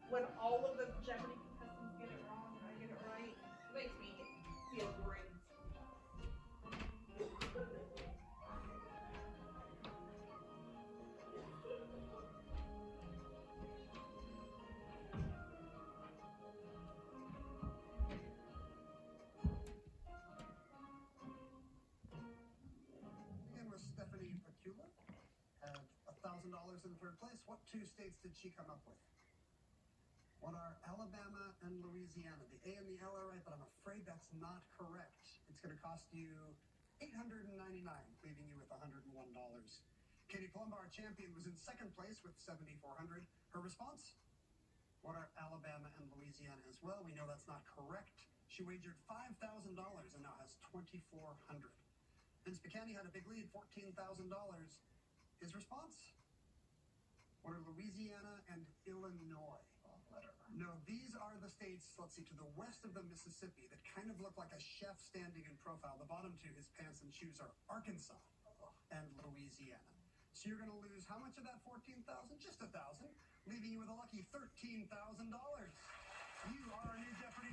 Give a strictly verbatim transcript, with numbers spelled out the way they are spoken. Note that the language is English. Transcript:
when all of the Jeopardy contestants get it wrong and I get it right, it makes me feel great. thousand dollars in third place. What two states did she come up with? What are Alabama and Louisiana? The A and the L are right, but I'm afraid that's not correct. It's going to cost you eight hundred ninety-nine dollars, leaving you with one hundred one dollars. Katie Plumb, our champion, was in second place with seventy-four hundred dollars. Her response? What are Alabama and Louisiana as well? We know that's not correct. She wagered five thousand dollars and now has twenty-four hundred dollars. Vince McCanny had a big lead, fourteen thousand dollars. His response? What are Louisiana and Illinois? Wrong letter. No, these are the states, let's see, to the west of the Mississippi that kind of look like a chef standing in profile. The bottom two, his pants and shoes, are Arkansas and Louisiana. So you're going to lose how much of that fourteen thousand dollars? Just a thousand, leaving you with a lucky thirteen thousand dollars. You are a new Jeopardy